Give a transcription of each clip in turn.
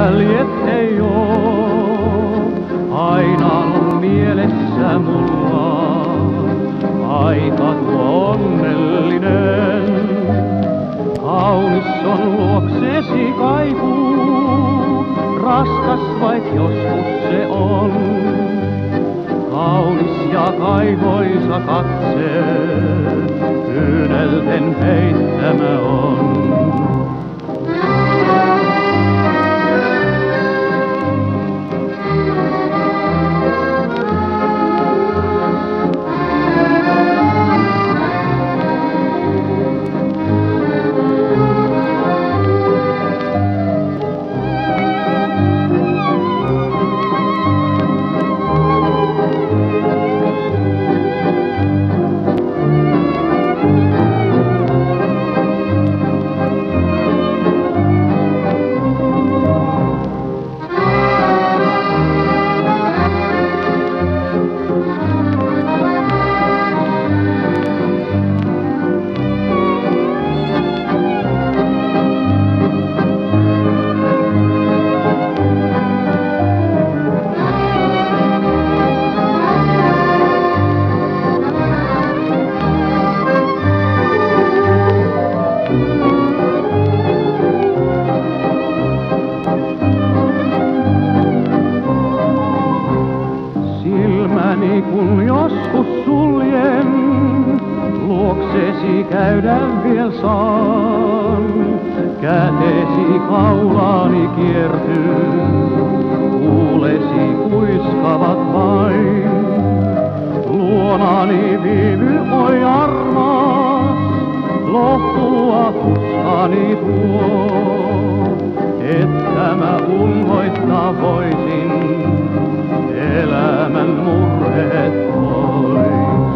jäljet ei oo. Aina on mielessä mulla aika tuo onnellinen. Kaunis on luoksesi kaipuu, raskas vaik joskus se on. Kaunis ja kaivoisa katse, kyynelten peittämä on. Kun joskus suljen, luoksesi käydä viel saan. Kätesi kaulaani kiertyy, kuulesi kuiskavat vain. Luonani viivy, oi armas, lohtua tuskani tuo. Että mä unhoittaa voisin elämän murheet pois.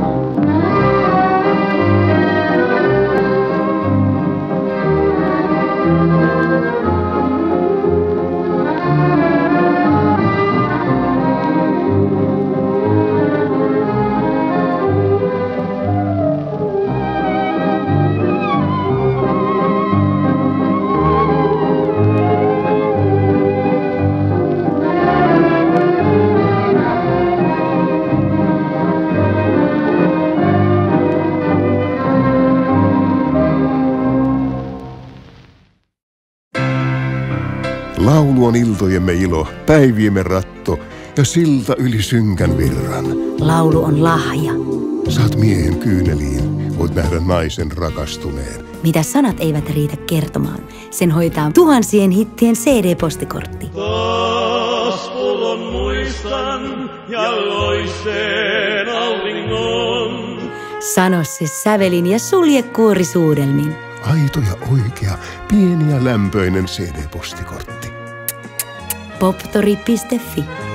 Laulu on iltojemme ilo, päiviemme ratto ja silta yli synkän virran. Laulu on lahja. Saat miehen kyyneliin, voit nähdä naisen rakastuneen. Mitä sanat eivät riitä kertomaan, sen hoitaa tuhansien hittien CD-postikortti. Taas pullon muistan ja loiseen auringon. Sano se sävelin ja sulje kuorisuudelmin. Aito ja oikea, pieni ja lämpöinen CD-postikortti. Poptori.fi